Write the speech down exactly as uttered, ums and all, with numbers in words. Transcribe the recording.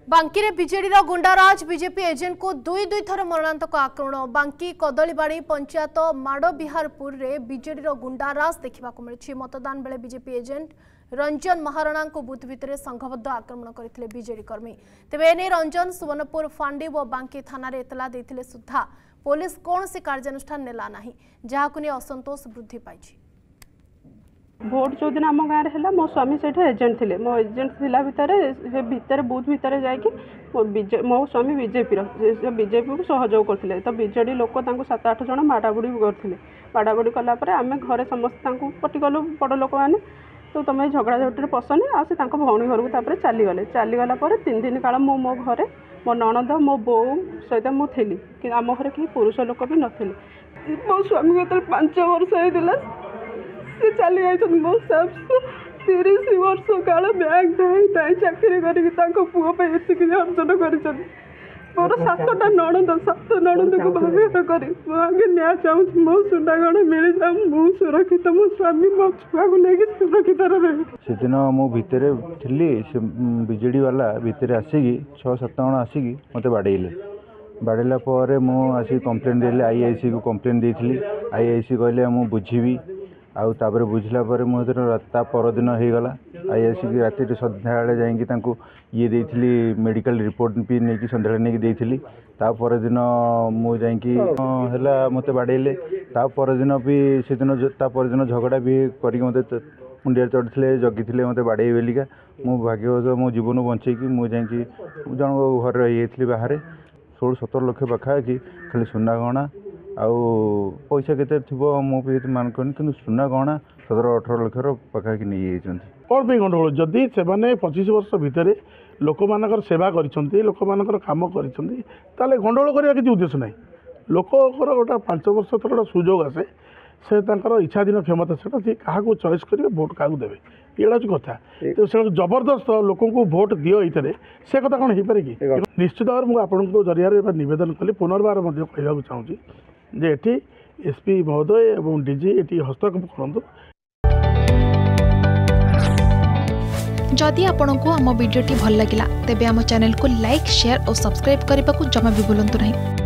बांकी रे BJD goonda raj BJP agent को दुई दुई थर मरणांतक आक्रमण। बांकी कदलीबाड़ी पंचायत माड़बिहारपुर रे बीजेडी गुंडाराज देखा मिली। मतदान बेले बीजेपी एजेंट रंजन महाराणा को बुथ भितर संघबद्ध आक्रमण करते बीजेडी कर्मी। तेबे एने रंजन सुवर्णपुर फांडी और बांकी थाना एतला देथिले सुद्धा पुलिस कौन से कार्यानुष्ठान नेला नाही, जहाकु ने असंतोष वृद्धि पाइछि। भोट जो दिन आम गाँव है मो स्वामी से एजेंट थे मो एजेंट थिला भितर भितर बुथ भितर जाकि मो स्वामी बीजेपी बीजेपी को सहयोग करते तो बीजेडी लोक सात आठ जन माड़ाबुड़ी करते माड़ाबुड़ी कलापर आम घरे समस्त पटी गलु बड़ लोक मैंने तो तुम झगड़ा झगड़ी पसनी आसे भौणी घर को चलीगले चलीगला तीन दिन काल मु मो घरे मो नणद मो बो सहित मुझी कि आम घर कहीं पुरुष लोक भी नी मो स्वामी को पांच वर्ष होता से चली जाइए मो सास तीस वर्ष काल बैंक दाई चाकरी करके पुओ ये अर्जन कर मोर सातटा नणद सात नणद को बाहर कर आगे न्याय चाहूँ मो सुनागण मिल जाऊ मु सुरक्षित मो स्वामी मो छुआ को लेकिन सुरक्षित रही से दिन मु भितर थी से बीजेडी वाला भितर आसिकी छः सात जन आसिकी मत बाड़ेले बाड़ेला पर मु आसी कंप्लेन देली आईआईसी को कंप्लेन देती आईआईसी कहले मु बुझी आउ तापर बुझला पर मुझे ता परदिन हो गला आईआईसी की राति सन्ध्या जाकि ये देती मेडिकल रिपोर्ट भी नहीं सन्ध्या नहीं देती ता परदिन मुझे मत बाड़ेले ता परदिन भी से दिन ता परदिन झगड़ा भी करके मत मुंडिया चढ़ते जगी मत बाड़े बेलिका मु भाग्यवश मो जीवन बचेकी मुझे जन घर रही बाहर षोल सतर लक्ष पाखापाखि खाली सुना गहना आउ पैसा केते थिबो मो पे मान करनी कि सुना गहना सतर अठर लक्षर पाखापाखि नहीं कौन पे गंडगोल जदि से पच्चीस वर्ष भितर लोक मान सेवा कर लोक मान कम कर गंडगोल करने किसी उद्देश्य ना लोकर गोटा पांच वर्ष थर गोटे सुजोग आसे से इच्छाधीन क्षमता से क्या चॉइस करेंगे भोट क्या देवे ये हूँ कथा तो से जबरदस्त लोक को भोट दियो ये से कथा कौन हो पारे कि निश्चित भाव में आपको जरिया नवेदन कली पुनर्बार कहना चाहूँगी जे एटी एसपी महोदय और डीजी एटी हस्तक्षेप करूँ। जदि आपंक आम भिडी भल लगा तेब आम चैनल को लाइक शेयर और सब्सक्राइब करने को जमा भी भूलु नहीं।